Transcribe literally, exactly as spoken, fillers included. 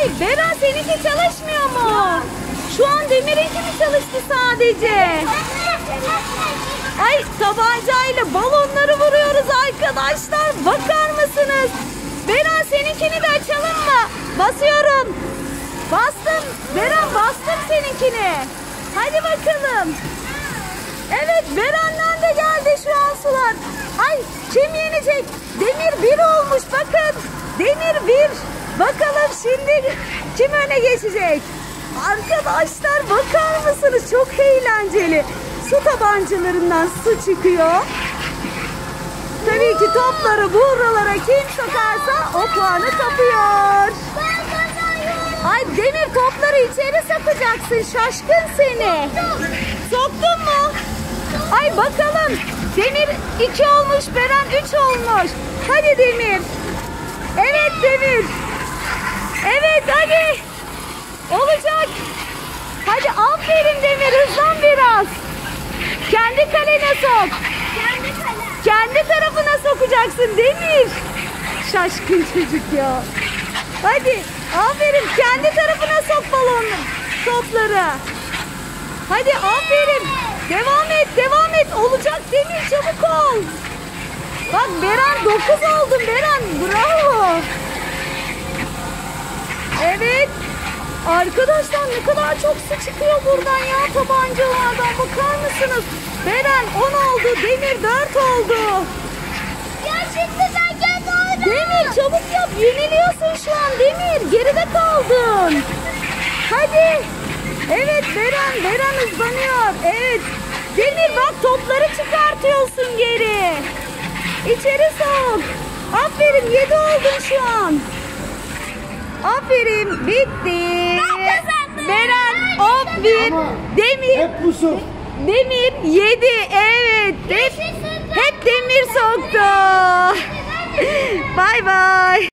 Ay Beren, seninki çalışmıyor mu? Şu an Demir'inki mi çalıştı sadece? Ay tabancayla balonları vuruyoruz arkadaşlar. Bakar mısınız? Beren, seninkini de açalım mı? Basıyorum. Bastım. Beren, bastım seninkini. Hadi bakalım. Evet, Beren'den de geldi şu an sular. Ay kim yenecek? Demir bir olmuş bakın. Demir bir. Bakalım şimdi kim öne geçecek? Arkadaşlar bakar mısınız? Çok eğlenceli. Su tabancalarından su çıkıyor. Tabii ki topları buralara kim sokarsa o puanı kapıyor. Ay Demir, topları içeri sokacaksın. Şaşkın seni. Soktun mu? Ay bakalım. Demir iki olmuş, Beren üç olmuş. Hadi Demir. Evet Demir. Evet hadi. Olacak. Hadi aferin Demir, hızlan biraz. Kendi kalene sok. Kendi kale. Kendi tarafına sokacaksın Demir. Şaşkın çocuk ya. Hadi aferin, kendi tarafına sok balonu, topları. Hadi aferin. Devam et, devam et. Olacak Demir, çabuk ol. Bak Beren dokuz oldun Beren. Bravo. Evet. Arkadaşlar ne kadar çok su çıkıyor buradan ya, tabancalardan. Bakar mısınız? Beren on oldu. Demir dört oldu. Ya şimdi sen gel orada. Demir çabuk yap. Yeniliyorsun şu an Demir. Geride kaldın. Hadi. Evet Beren. Beren hızlanıyor. Evet. Demir bak, topları çıkartıyorsun geri. İçeri sok. Aferin, yedi oldun şu an. Aferin, bitti. Ben kazandım. Beren on bir. Ama Demir. hep bu su. Demir yedi. Evet. Hep, hep Demir soktu. Bay bay.